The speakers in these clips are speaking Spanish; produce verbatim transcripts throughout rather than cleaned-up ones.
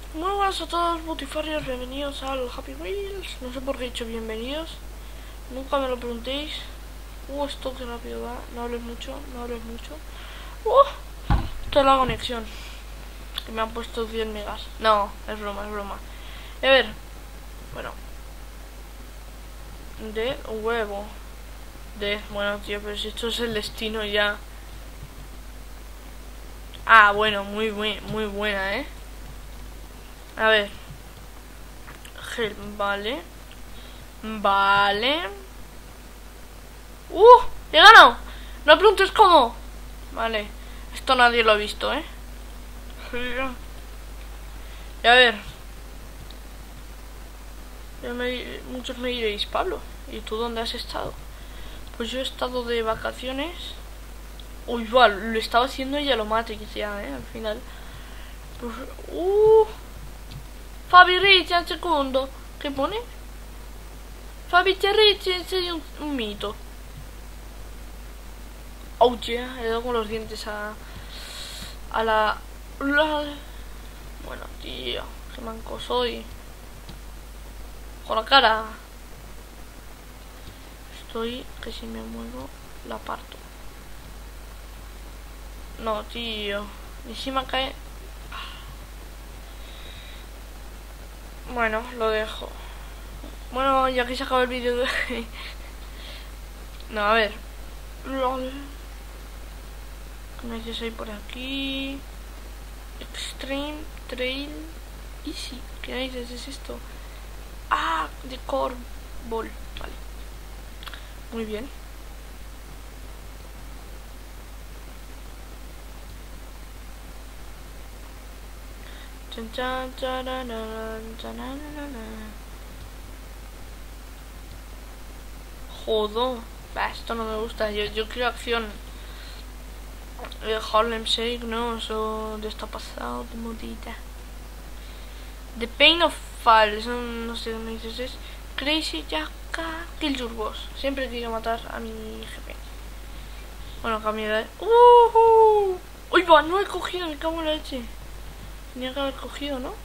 Muy buenas a todos, Butifarios, bienvenidos al Happy Wheels. No sé por qué he dicho bienvenidos, nunca me lo preguntéis. Uh, esto que rápido va, no hables mucho, no hables mucho. Uh, toda la conexión, que me han puesto diez megas. No, es broma, es broma. A ver, bueno. De huevo. De, bueno tío, pero si esto es el destino ya. Ah, bueno, muy, muy, muy buena, eh. A ver. Gel, vale. Vale. ¡Uh! ¡He ganado! No preguntes cómo. Vale. Esto nadie lo ha visto, ¿eh? Y a ver. Ya me, muchos me diréis, Pablo, ¿y tú dónde has estado? Pues yo he estado de vacaciones. Uy, va, lo estaba haciendo ya lo Matrix ya, ¿eh? Al final. Pues, uh... Fabi Ricci al secondo. ¿Qué pone? Fabi Ricci sei un, un mito. Oh, yeah, he dado con los dientes a... A la... la... Bueno, tío, qué manco soy. Con la cara. Estoy que si me muevo la parto. No, tío. Encima cae... Bueno, lo dejo. Bueno, ya que se acaba el vídeo de... No, a ver. ¿Qué me dices ahí por aquí? Extreme Trail Easy. ¿Qué dices? ¿Es esto? Ah, de Core Ball. Vale. Muy bien. Chan, chan, charanan, chananan. Jodo. Bah, esto no me gusta. Yo, yo quiero acción. Eh, Harlem Shake, no, eso de esto ha pasado de modita. The Pain of Fall, eso no sé dónde dices, es Crazy Jacka Kill Your Boss. Siempre quiero matar a mi jefe. Bueno, cambio de... Uh -huh. Uy, va, no he cogido, me cago en la leche. Tenía que haber cogido, ¿no?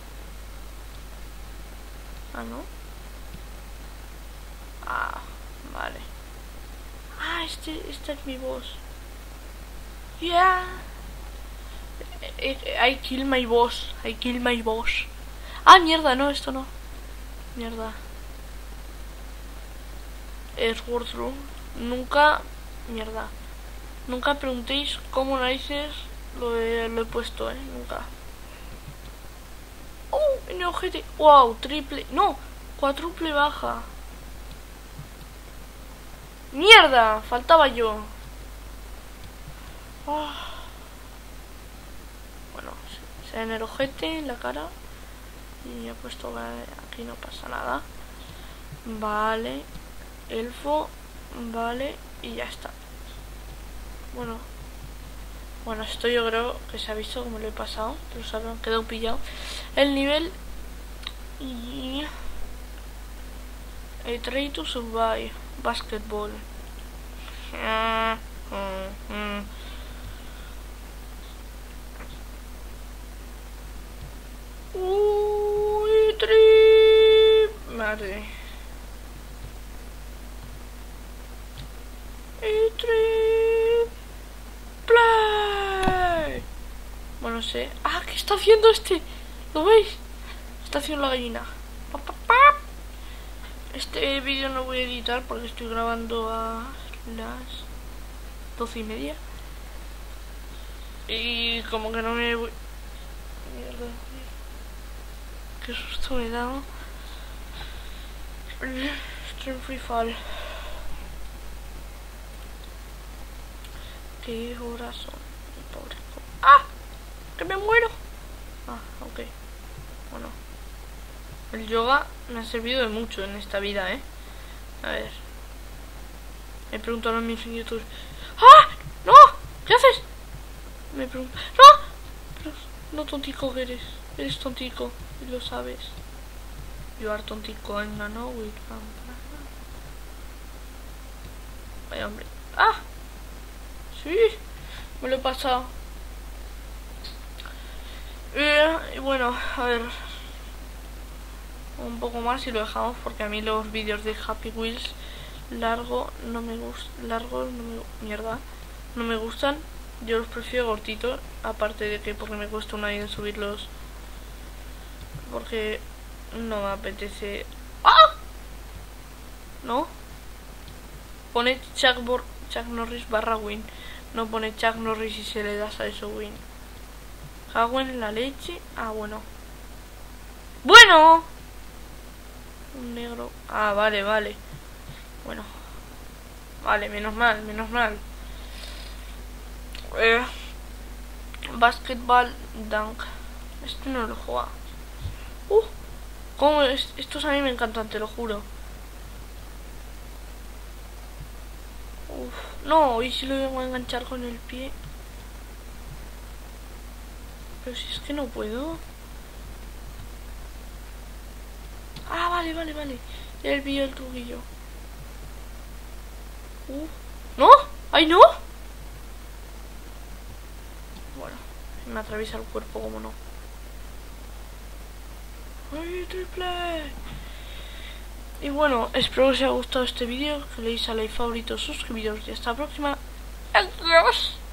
Ah, ¿no? Ah, vale. Ah, este, este es mi boss. Yeah. I kill my boss. I kill my boss. Ah, mierda, no, esto no. Mierda. Sword Room. Nunca. Mierda. Nunca preguntéis cómo narices lo he, lo he puesto, eh. Nunca. Oh, en el ojete. Wow, triple. No, cuádruple baja. Mierda, faltaba yo. Oh. Bueno, se en el ojete, en la cara. Y he puesto aquí, no pasa nada. Vale. Elfo. Vale. Y ya está. Bueno. Bueno, esto yo creo que se ha visto como lo he pasado. Pero se han quedado pillado. El nivel. Y... I try to survive. Basketball. Ah, mm, mm. Uy, tri... Madre. Y tri... Play. Bueno, no sé. Ah, ¿qué está haciendo este? ¿Lo veis? Está haciendo la gallina. Este vídeo no voy a editar porque estoy grabando a las doce y media. Y como que no me voy... Mierda. Qué susto me he dado. Stream Free Fall. Qué horas son. Pobre. ¡Ah! ¡Que me muero! Ah, ok. Bueno. El yoga me ha servido de mucho en esta vida, ¿eh? A ver. Me preguntaron a mis en YouTube. ¡Ah! ¡No! ¿Qué haces? Me preguntan. ¡No! Pero no tontico que eres. Eres tontico. Y lo sabes. You are tontico and I know it. Vaya hombre. ¡Ah! Sí. Me lo he pasado. Eh, y bueno, a ver. un poco más y lo dejamos, porque a mí los vídeos de Happy Wheels largo no me gusta, largos no me, mierda, no me gustan. Yo los prefiero cortitos, aparte de que porque me cuesta una vida subirlos, porque no me apetece. ¡Ah! ¿No? Pone Chuck, Bor Chuck Norris barra win. No pone Chuck Norris y se le das a eso win. Cago en la leche. Ah, bueno. ¡Bueno! Un negro. Ah, vale, vale. Bueno. Vale, menos mal, menos mal. Eh, Basketball Dunk. Este no lo juega. Uh, ¿cómo es? Estos a mí me encantan, te lo juro. Uf, no, y si lo vengo a enganchar con el pie. Pero si es que no puedo. Ah, vale, vale, vale. Ya el pillo el truquillo. Uh, ¿no? ¡Ay, no! Bueno, me atraviesa el cuerpo, como no. ¡Ay, triple! Y bueno, espero que os haya gustado este vídeo, que le deis a like, favoritos, suscribiros y hasta la próxima. ¡Adiós!